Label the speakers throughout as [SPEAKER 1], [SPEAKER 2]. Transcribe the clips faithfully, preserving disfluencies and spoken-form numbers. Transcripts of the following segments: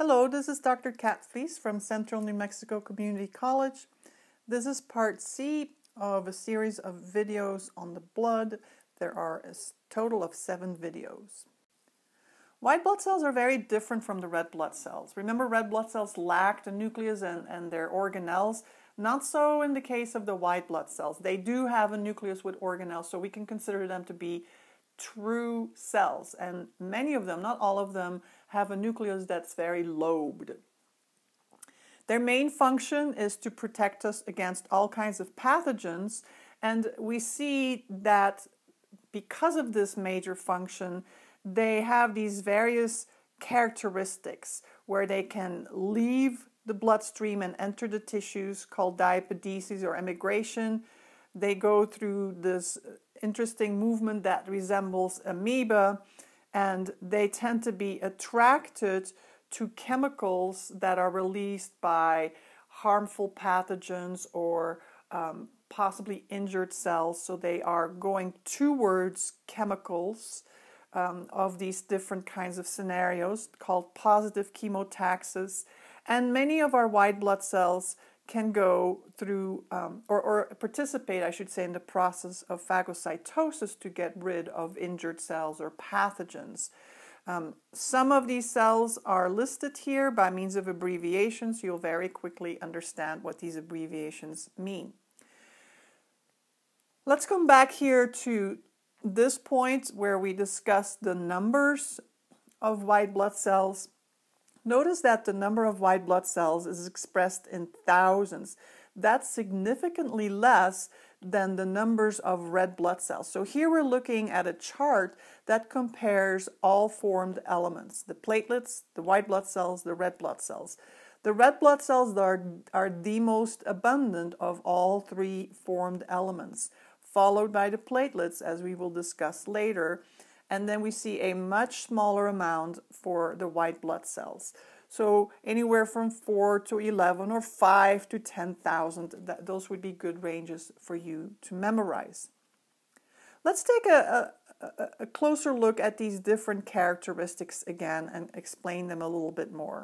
[SPEAKER 1] Hello, this is Doctor Kat from Central New Mexico Community College. This is part C of a series of videos on the blood. There are a total of seven videos. White blood cells are very different from the red blood cells. Remember, red blood cells lack the nucleus and, and their organelles. Not so in the case of the white blood cells. They do have a nucleus with organelles, so we can consider them to be true cells, and many of them, not all of them, have a nucleus that's very lobed. Their main function is to protect us against all kinds of pathogens, and we see that because of this major function, they have these various characteristics where they can leave the bloodstream and enter the tissues, called diapedesis or emigration. They go through this interesting movement that resembles amoeba, and they tend to be attracted to chemicals that are released by harmful pathogens or um, possibly injured cells. So they are going towards chemicals um, of these different kinds of scenarios called positive chemotaxis. And many of our white blood cells can go through um, or, or participate, I should say, in the process of phagocytosis to get rid of injured cells or pathogens. Um, some of these cells are listed here by means of abbreviations. You'll very quickly understand what these abbreviations mean. Let's come back here to this point where we discuss the numbers of white blood cells. Notice that the number of white blood cells is expressed in thousands. That's significantly less than the numbers of red blood cells. So here we're looking at a chart that compares all formed elements, the platelets, the white blood cells, the red blood cells. The red blood cells are, are the most abundant of all three formed elements, followed by the platelets, as we will discuss later. And then we see a much smaller amount for the white blood cells. So anywhere from four to eleven or five to ten thousand, that, those would be good ranges for you to memorize. Let's take a, a, a closer look at these different characteristics again and explain them a little bit more.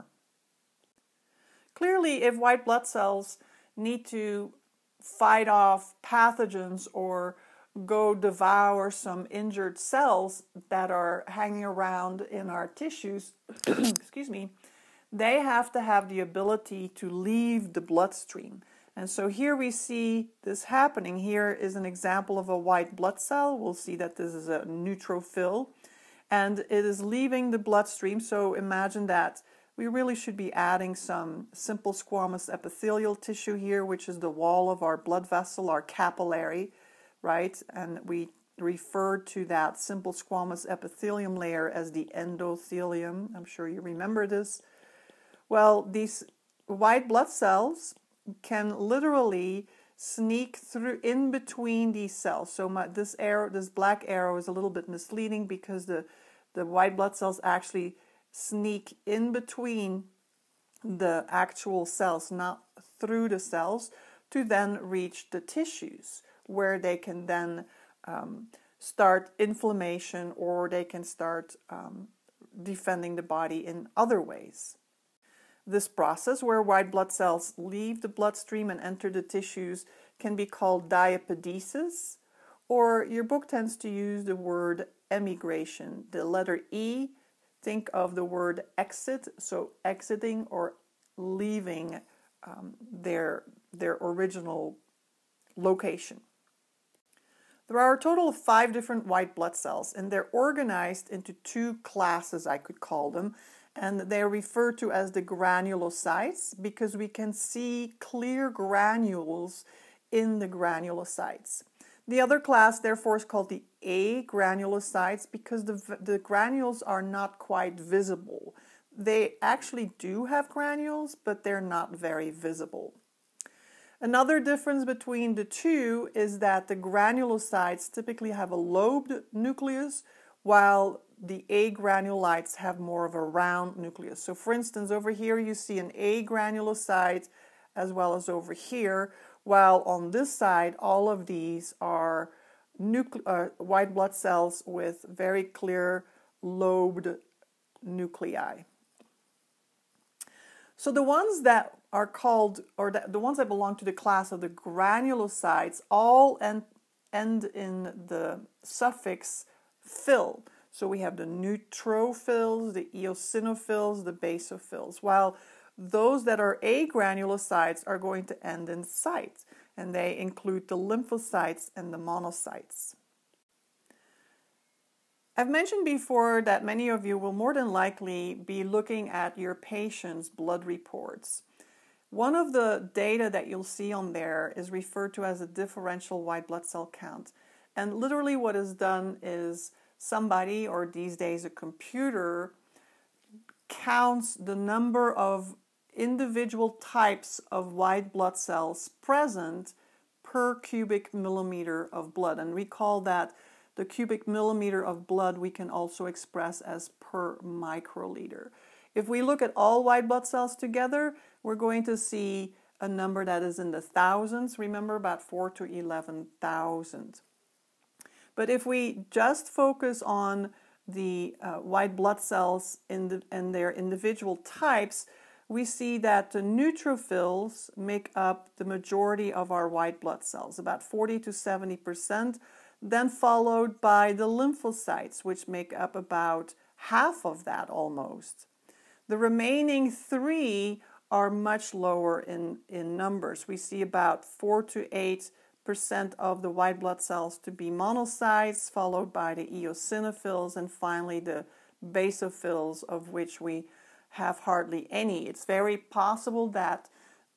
[SPEAKER 1] Clearly, if white blood cells need to fight off pathogens or go devour some injured cells that are hanging around in our tissues, excuse me, they have to have the ability to leave the bloodstream. And so here we see this happening. Here is an example of a white blood cell. We'll see that this is a neutrophil, and it is leaving the bloodstream. So imagine that we really should be adding some simple squamous epithelial tissue here, which is the wall of our blood vessel, our capillary, right? And we refer to that simple squamous epithelium layer as the endothelium. I'm sure you remember this. Well, these white blood cells can literally sneak through in between these cells. So my, this arrow, this black arrow is a little bit misleading because the, the white blood cells actually sneak in between the actual cells, not through the cells, to then reach the tissues, where they can then um, start inflammation, or they can start um, defending the body in other ways. This process where white blood cells leave the bloodstream and enter the tissues can be called diapedesis, or your book tends to use the word emigration. The letter E, think of the word exit, so exiting or leaving um, their, their original location. There are a total of five different white blood cells, and they're organized into two classes, I could call them, and they're referred to as the granulocytes because we can see clear granules in the granulocytes. The other class, therefore, is called the agranulocytes because the, the granules are not quite visible. They actually do have granules, but they're not very visible. Another difference between the two is that the granulocytes typically have a lobed nucleus, while the agranulites have more of a round nucleus. So for instance, over here you see an agranulocyte as well as over here, while on this side all of these are nucle uh, white blood cells with very clear lobed nuclei. So the ones that are called, or the, the ones that belong to the class of the granulocytes, all end, end in the suffix "phil." So we have the neutrophils, the eosinophils, the basophils, while those that are agranulocytes are going to end in "cyte," and they include the lymphocytes and the monocytes. I've mentioned before that many of you will more than likely be looking at your patient's blood reports. One of the data that you'll see on there is referred to as a differential white blood cell count. And literally what is done is somebody, or these days a computer, counts the number of individual types of white blood cells present per cubic millimeter of blood. And we call that the cubic millimeter of blood we can also express as per microliter. If we look at all white blood cells together, we're going to see a number that is in the thousands. Remember, about four to eleven thousand. But if we just focus on the uh, white blood cells in the, and their individual types, we see that the neutrophils make up the majority of our white blood cells, about forty to seventy percent. Then followed by the lymphocytes, which make up about half of that almost. The remaining three are much lower in, in numbers. We see about four to eight percent of the white blood cells to be monocytes, followed by the eosinophils, and finally the basophils, of which we have hardly any. It's very possible that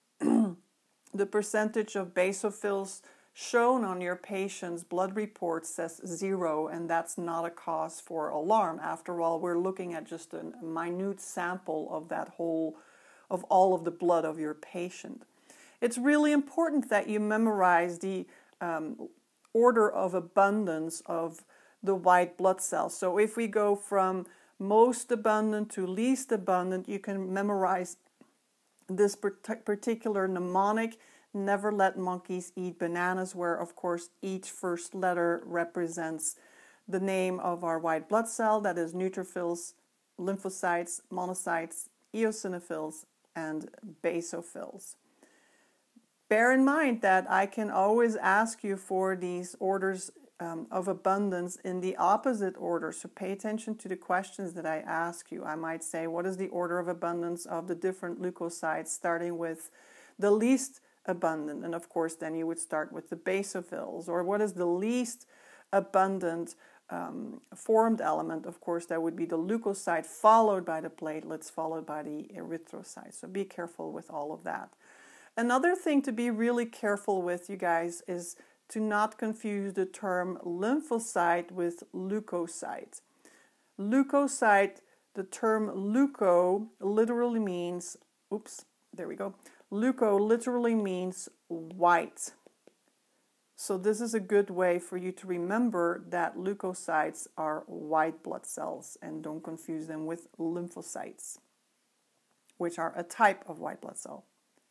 [SPEAKER 1] the percentage of basophils shown on your patient's blood report says zero, and that's not a cause for alarm. After all, we're looking at just a minute sample of that whole, of all of the blood of your patient. It's really important that you memorize the um, order of abundance of the white blood cells. So if we go from most abundant to least abundant, you can memorize this particular mnemonic: never let monkeys eat bananas, where of course each first letter represents the name of our white blood cell, that is neutrophils, lymphocytes, monocytes, eosinophils, and basophils. Bear in mind that I can always ask you for these orders um, of abundance in the opposite order, so pay attention to the questions that I ask you. I might say, what is the order of abundance of the different leukocytes, starting with the least abundant, and of course then you would start with the basophils. Or what is the least abundant um, formed element? Of course that would be the leukocyte, followed by the platelets, followed by the erythrocytes. So be careful with all of that. Another thing to be really careful with, you guys, is to not confuse the term lymphocyte with leukocyte. Leukocyte, the term leuko literally means, oops, there we go. Leuko literally means white. So this is a good way for you to remember that leukocytes are white blood cells, and don't confuse them with lymphocytes, which are a type of white blood cell.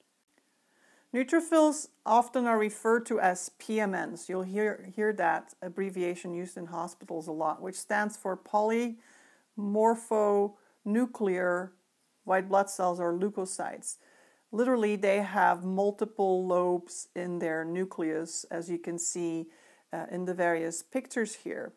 [SPEAKER 1] Neutrophils often are referred to as P M Ns. You'll hear, hear that abbreviation used in hospitals a lot, which stands for polymorphonuclear white blood cells, or leukocytes. Literally, they have multiple lobes in their nucleus, as you can see uh, in the various pictures here.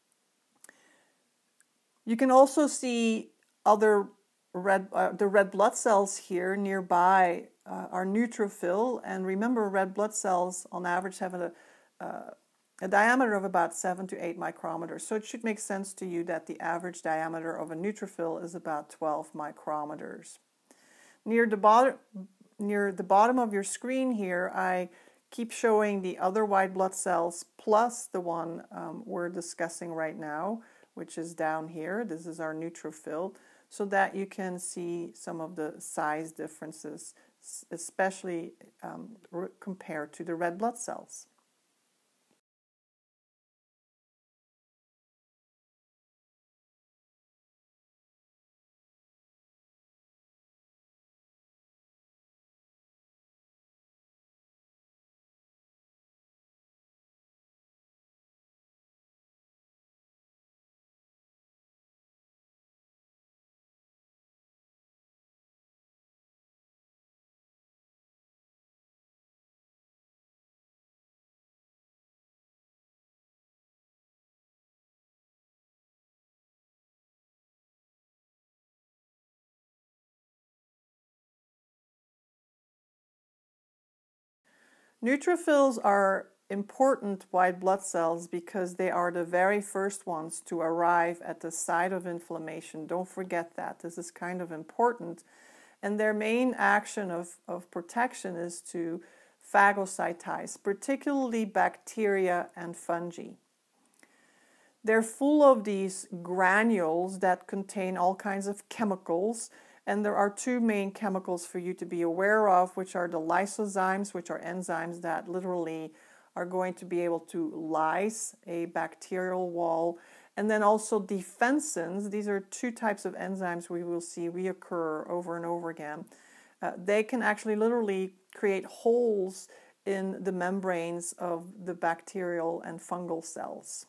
[SPEAKER 1] You can also see other red, uh, the red blood cells here nearby uh, are neutrophil. And remember, red blood cells on average have a, uh, a diameter of about seven to eight micrometers. So it should make sense to you that the average diameter of a neutrophil is about twelve micrometers. Near the bottom, near the bottom of your screen here, I keep showing the other white blood cells plus the one um, we're discussing right now, which is down here. This is our neutrophil, so that you can see some of the size differences, especially um, compared to the red blood cells. Neutrophils are important white blood cells because they are the very first ones to arrive at the site of inflammation. Don't forget that. This is kind of important. And their main action of, of protection is to phagocytize, particularly bacteria and fungi. They're full of these granules that contain all kinds of chemicals, and there are two main chemicals for you to be aware of, which are the lysozymes, which are enzymes that literally are going to be able to lyse a bacterial wall, and then also defensins. These are two types of enzymes we will see reoccur over and over again. Uh, they can actually literally create holes in the membranes of the bacterial and fungal cells.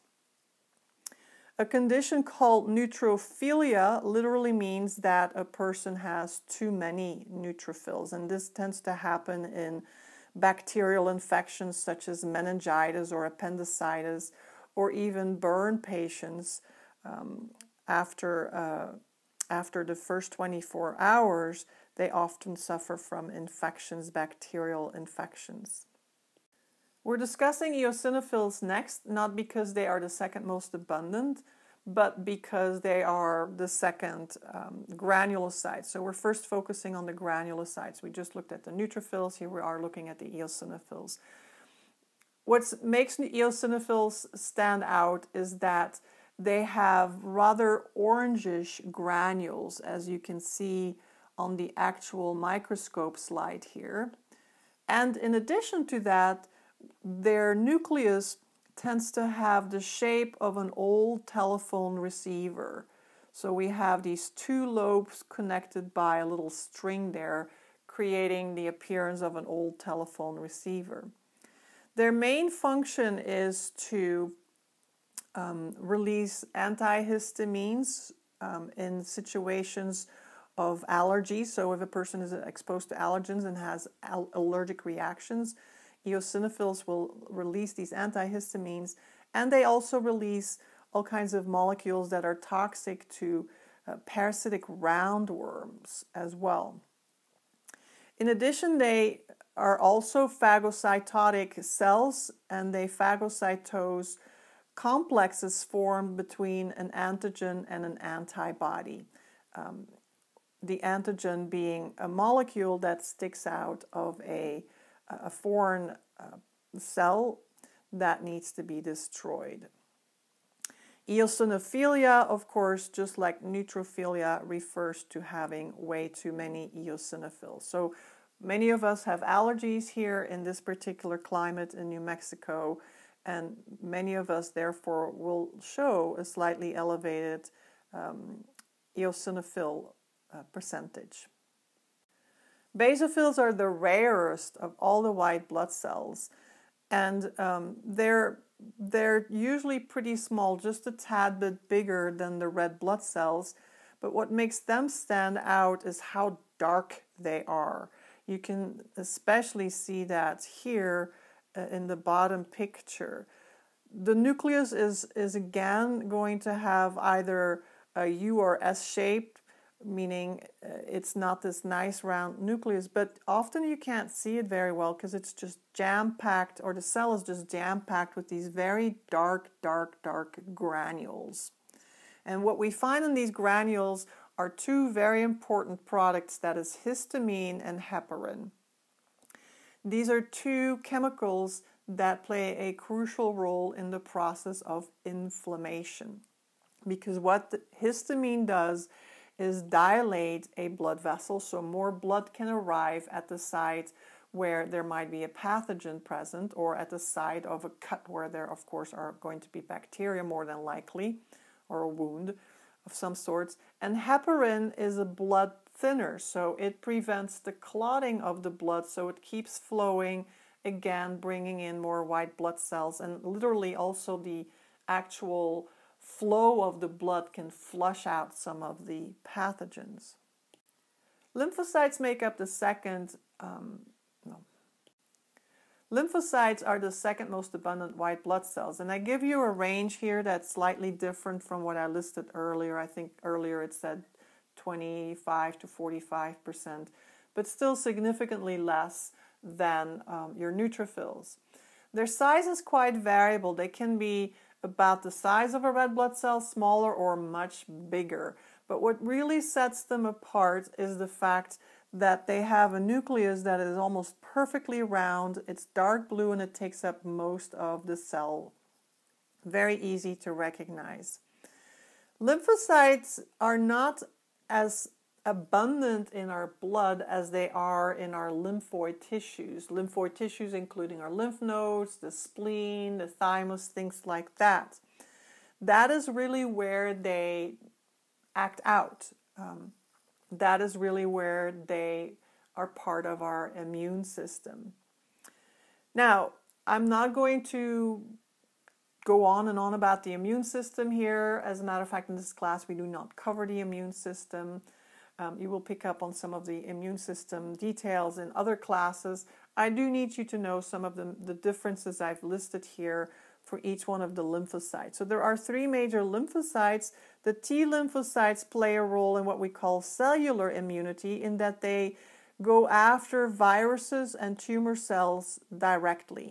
[SPEAKER 1] A condition called neutrophilia literally means that a person has too many neutrophils, and this tends to happen in bacterial infections such as meningitis or appendicitis, or even burn patients um, after, uh, after the first twenty-four hours. They often suffer from infections, bacterial infections. We're discussing eosinophils next, not because they are the second most abundant, but because they are the second um, granulocytes. So we're first focusing on the granulocytes. We just looked at the neutrophils. Here we are looking at the eosinophils. What makes eosinophils stand out is that they have rather orangish granules, as you can see on the actual microscope slide here. And in addition to that, their nucleus tends to have the shape of an old telephone receiver. So we have these two lobes connected by a little string there, creating the appearance of an old telephone receiver. Their main function is to um, release antihistamines um, in situations of allergies. So if a person is exposed to allergens and has al- allergic reactions, eosinophils will release these antihistamines, and they also release all kinds of molecules that are toxic to uh, parasitic roundworms as well. In addition, they are also phagocytotic cells, and they phagocytose complexes formed between an antigen and an antibody. Um, the antigen being a molecule that sticks out of a a foreign uh, cell that needs to be destroyed. Eosinophilia, of course, just like neutrophilia, refers to having way too many eosinophils. So many of us have allergies here in this particular climate in New Mexico, and many of us therefore will show a slightly elevated um, eosinophil uh, percentage. Basophils are the rarest of all the white blood cells, and um, they're, they're usually pretty small, just a tad bit bigger than the red blood cells, but what makes them stand out is how dark they are. You can especially see that here uh, in the bottom picture. The nucleus is, is again going to have either a U or S shape, meaning uh, it's not this nice round nucleus, but often you can't see it very well because it's just jam-packed, or the cell is just jam-packed with these very dark, dark, dark granules. And what we find in these granules are two very important products, that is histamine and heparin. These are two chemicals that play a crucial role in the process of inflammation, because what the histamine does is dilate a blood vessel, so more blood can arrive at the site where there might be a pathogen present, or at the site of a cut where there of course are going to be bacteria more than likely, or a wound of some sorts. And heparin is a blood thinner, so it prevents the clotting of the blood, so it keeps flowing, again bringing in more white blood cells, and literally also the actual flow of the blood can flush out some of the pathogens. Lymphocytes make up the second, um, no. Lymphocytes are the second most abundant white blood cells, and I give you a range here that's slightly different from what I listed earlier. I think earlier it said twenty-five to forty-five percent, but still significantly less than um, your neutrophils. Their size is quite variable. They can be about the size of a red blood cell, smaller or much bigger. But what really sets them apart is the fact that they have a nucleus that is almost perfectly round. It's dark blue and it takes up most of the cell. Very easy to recognize. Lymphocytes are not as abundant in our blood as they are in our lymphoid tissues. Lymphoid tissues including our lymph nodes, the spleen, the thymus, things like that. That is really where they act out. Um, that is really where they are part of our immune system. Now, I'm not going to go on and on about the immune system here. As a matter of fact, in this class, we do not cover the immune system. Um, you will pick up on some of the immune system details in other classes. I do need you to know some of the, the differences I've listed here for each one of the lymphocytes. So there are three major lymphocytes. The T lymphocytes play a role in what we call cellular immunity, in that they go after viruses and tumor cells directly.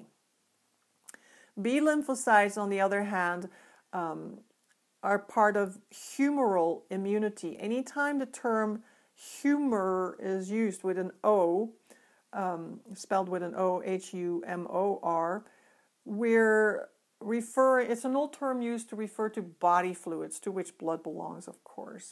[SPEAKER 1] B lymphocytes, on the other hand, um, are part of humoral immunity. Anytime the term humor is used with an O, um, spelled with an O, H U M O R, we're referring, it's an old term used to refer to body fluids, to which blood belongs, of course.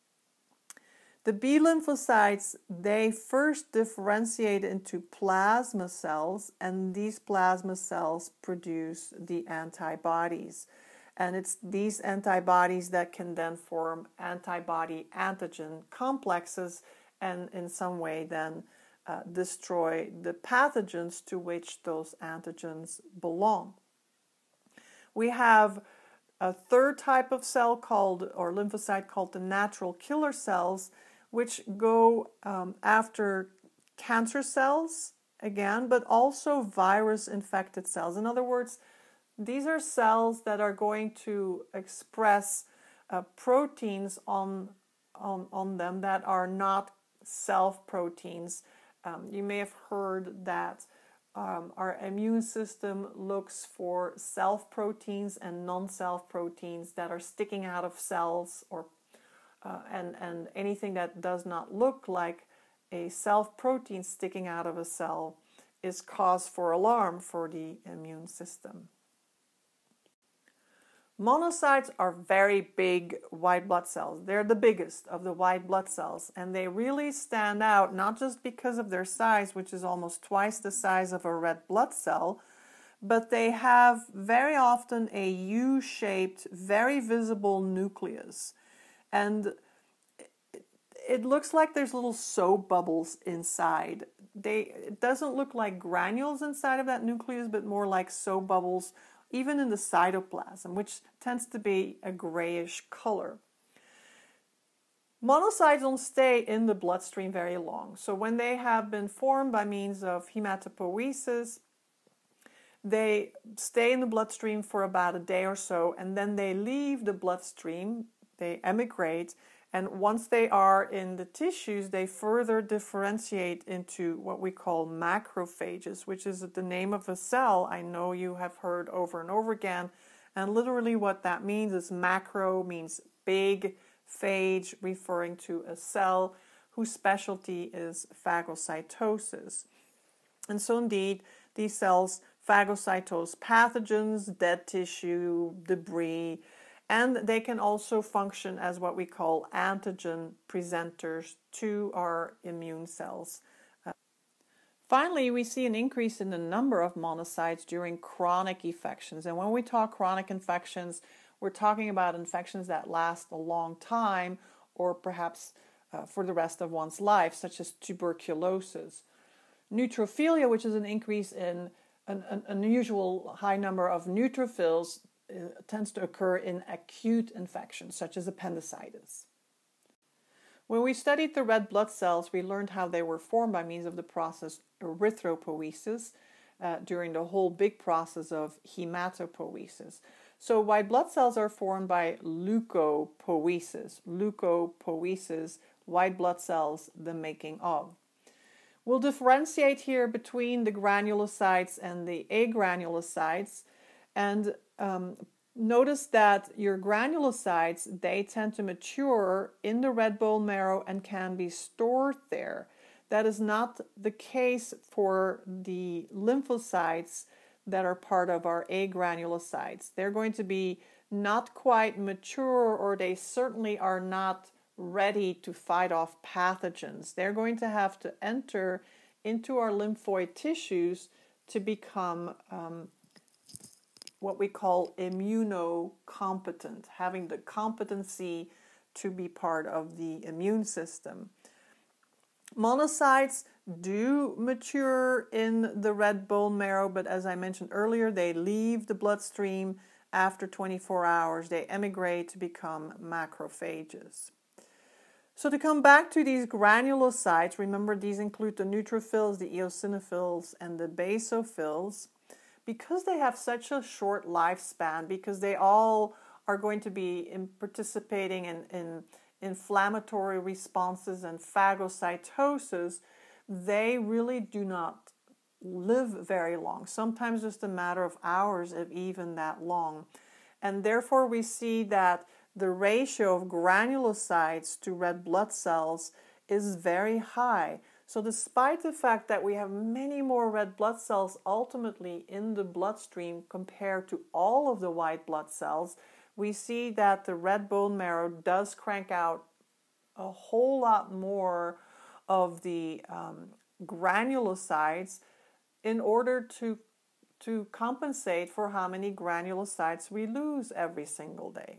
[SPEAKER 1] The B lymphocytes, they first differentiate into plasma cells, and these plasma cells produce the antibodies. And it's these antibodies that can then form antibody-antigen complexes and in some way then uh, destroy the pathogens to which those antigens belong. We have a third type of cell called, or lymphocyte called the natural killer cells, which go um, after cancer cells again, but also virus-infected cells. In other words, these are cells that are going to express uh, proteins on, on, on them that are not self-proteins. Um, you may have heard that um, our immune system looks for self-proteins and non-self-proteins that are sticking out of cells, or uh, and, and anything that does not look like a self-protein sticking out of a cell is cause for alarm for the immune system. Monocytes are very big white blood cells. They're the biggest of the white blood cells, and they really stand out not just because of their size, which is almost twice the size of a red blood cell, but they have very often a U-shaped, very visible nucleus. And it looks like there's little soap bubbles inside. They, it doesn't look like granules inside of that nucleus, but more like soap bubbles, even in the cytoplasm, which tends to be a grayish color. Monocytes don't stay in the bloodstream very long. So when they have been formed by means of hematopoiesis, they stay in the bloodstream for about a day or so, and then they leave the bloodstream, they emigrate, and once they are in the tissues, they further differentiate into what we call macrophages, which is the name of a cell I know you have heard over and over again. And literally what that means is macro means big, phage referring to a cell whose specialty is phagocytosis. And so indeed, these cells phagocytose pathogens, dead tissue, debris, and they can also function as what we call antigen presenters to our immune cells. Uh, finally, we see an increase in the number of monocytes during chronic infections. And when we talk chronic infections, we're talking about infections that last a long time, or perhaps uh, for the rest of one's life, such as tuberculosis. Neutrophilia, which is an increase in an, an unusual high number of neutrophils, Uh, tends to occur in acute infections, such as appendicitis. When we studied the red blood cells, we learned how they were formed by means of the process erythropoiesis uh, during the whole big process of hematopoiesis. So white blood cells are formed by leukopoiesis. Leukopoiesis, white blood cells, the making of. We'll differentiate here between the granulocytes and the agranulocytes, and um, notice that your granulocytes, they tend to mature in the red bone marrow and can be stored there. That is not the case for the lymphocytes that are part of our agranulocytes. They're going to be not quite mature, or they certainly are not ready to fight off pathogens. They're going to have to enter into our lymphoid tissues to become um, what we call immunocompetent, having the competency to be part of the immune system. Monocytes do mature in the red bone marrow, but as I mentioned earlier, they leave the bloodstream after twenty-four hours. They emigrate to become macrophages. So to come back to these granulocytes, remember these include the neutrophils, the eosinophils, and the basophils. Because they have such a short lifespan, because they all are going to be in participating in, in inflammatory responses and phagocytosis, they really do not live very long, sometimes just a matter of hours, if even that long. And therefore we see that the ratio of granulocytes to red blood cells is very high. So despite the fact that we have many more red blood cells ultimately in the bloodstream compared to all of the white blood cells, we see that the red bone marrow does crank out a whole lot more of the um, granulocytes in order to, to compensate for how many granulocytes we lose every single day.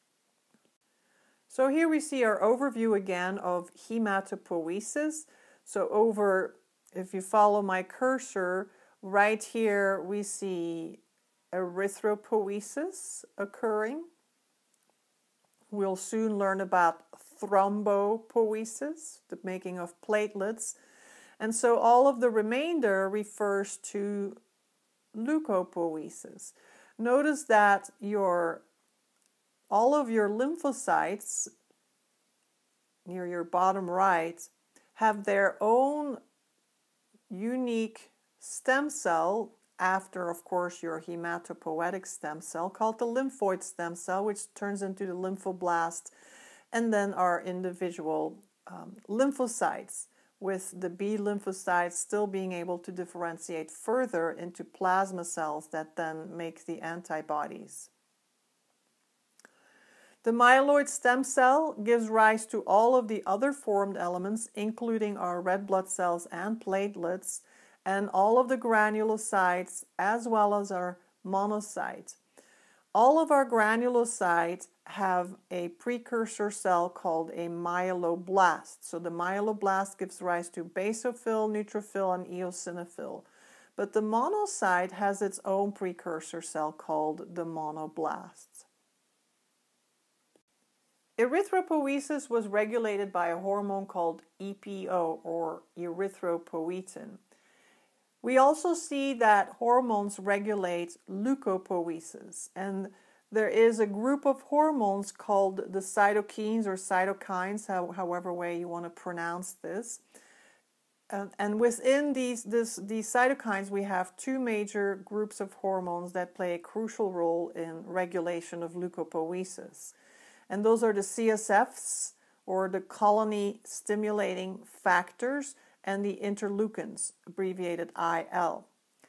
[SPEAKER 1] So here we see our overview again of hematopoiesis. So over, if you follow my cursor, right here we see erythropoiesis occurring. We'll soon learn about thrombopoiesis, the making of platelets. And so all of the remainder refers to leukopoiesis. Notice that your all of your lymphocytes near your bottom right have their own unique stem cell after, of course, your hematopoietic stem cell called the lymphoid stem cell, which turns into the lymphoblast, and then our individual um, lymphocytes, with the B lymphocytes still being able to differentiate further into plasma cells that then make the antibodies. The myeloid stem cell gives rise to all of the other formed elements, including our red blood cells and platelets, and all of the granulocytes, as well as our monocyte. All of our granulocytes have a precursor cell called a myeloblast. So the myeloblast gives rise to basophil, neutrophil, and eosinophil. But the monocyte has its own precursor cell called the monoblast. Erythropoiesis was regulated by a hormone called E P O, or erythropoietin. We also see that hormones regulate leukopoiesis, and there is a group of hormones called the cytokines or cytokines, however way you want to pronounce this. And, and within these, this, these cytokines, we have two major groups of hormones that play a crucial role in regulation of leukopoiesis. And those are the C S Fs, or the colony stimulating factors, and the interleukins, abbreviated I L.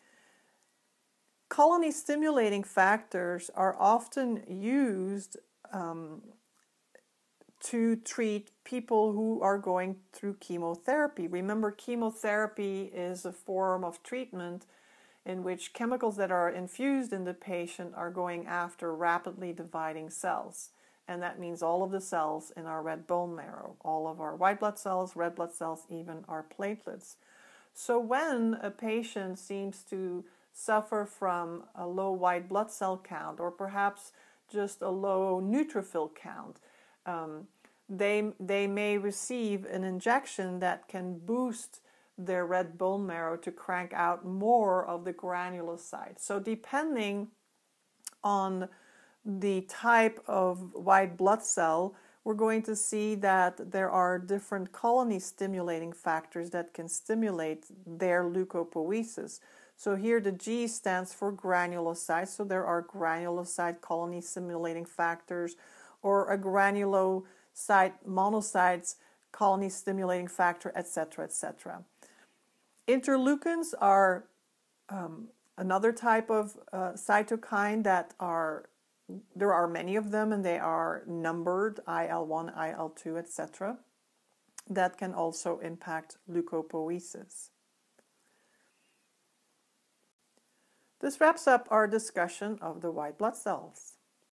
[SPEAKER 1] Colony stimulating factors are often used um, to treat people who are going through chemotherapy. Remember, chemotherapy is a form of treatment in which chemicals that are infused in the patient are going after rapidly dividing cells. And that means all of the cells in our red bone marrow, all of our white blood cells, red blood cells, even our platelets. So when a patient seems to suffer from a low white blood cell count, or perhaps just a low neutrophil count, um, they, they may receive an injection that can boost their red bone marrow to crank out more of the granulocytes. So depending on the type of white blood cell, we're we're going to see that there are different colony stimulating factors that can stimulate their leukopoiesis. So here the G stands for granulocytes, so there are granulocyte colony stimulating factors, or a granulocyte monocytes colony stimulating factor, et cetera, et cetera. Interleukins are um, another type of uh, cytokine that are, there are many of them, and they are numbered, I L one, I L two, et cetera, that can also impact leukopoiesis. This wraps up our discussion of the white blood cells.